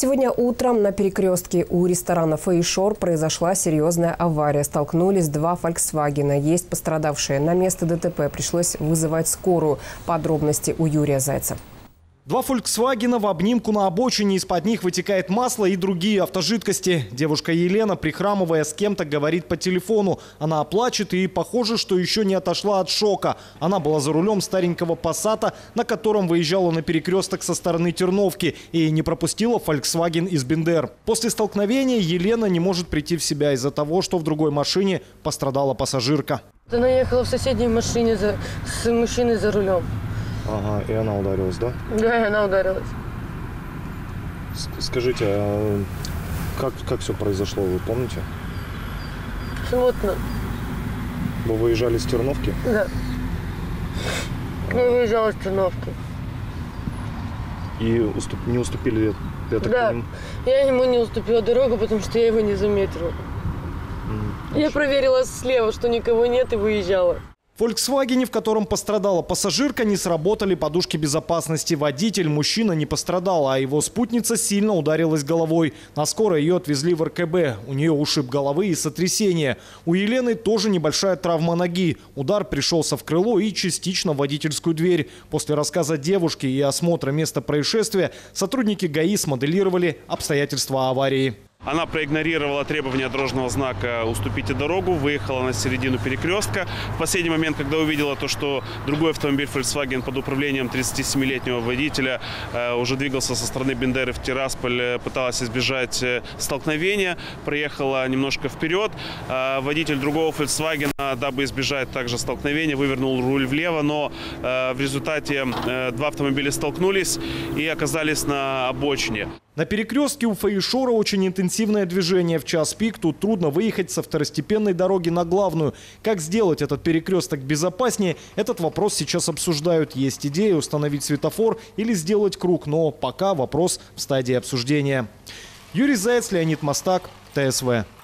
Сегодня утром на перекрестке у ресторана «Фейшор» произошла серьезная авария. Столкнулись два «Фольксвагена». Есть пострадавшие. На место ДТП пришлось вызывать скорую. Подробности у Юрия Зайца. Два «Фольксвагена» в обнимку на обочине, из-под них вытекает масло и другие автожидкости. Девушка Елена, прихрамывая, с кем-то говорит по телефону. Она плачет и похоже, что еще не отошла от шока. Она была за рулем старенького «Пассата», на котором выезжала на перекресток со стороны Терновки и не пропустила «Фольксваген» из Бендер. После столкновения Елена не может прийти в себя из-за того, что в другой машине пострадала пассажирка. Она ехала в соседней машине с мужчиной за рулем. Ага, и она ударилась, да? Да, она ударилась. Скажите, а как все произошло, вы помните? Смутно. Вы выезжали с Терновки? Да. Мы выезжали с Терновки. И не уступили, я так понимаю? Я ему не уступила дорогу, потому что я его не заметила. Я проверила слева, что никого нет, и выезжала. В «Фольксвагене», в котором пострадала пассажирка, не сработали подушки безопасности. Водитель, мужчина, не пострадал, а его спутница сильно ударилась головой. На скорой ее отвезли в РКБ. У нее ушиб головы и сотрясение. У Елены тоже небольшая травма ноги. Удар пришелся в крыло и частично в водительскую дверь. После рассказа девушки и осмотра места происшествия сотрудники ГАИ смоделировали обстоятельства аварии. Она проигнорировала требования дорожного знака «Уступите дорогу», выехала на середину перекрестка. В последний момент, когда увидела то, что другой автомобиль Volkswagen под управлением 37-летнего водителя уже двигался со стороны Бендеры в Тирасполь, пыталась избежать столкновения, проехала немножко вперед. Водитель другого Volkswagen, дабы избежать также столкновения, вывернул руль влево, но в результате два автомобиля столкнулись и оказались на обочине. На перекрестке у «Фейшора» очень интенсивное движение. В час пик тут трудно выехать со второстепенной дороги на главную. Как сделать этот перекресток безопаснее, этот вопрос сейчас обсуждают. Есть идея установить светофор или сделать круг, но пока вопрос в стадии обсуждения. Юрий Заяц, Леонид Мостак, ТСВ.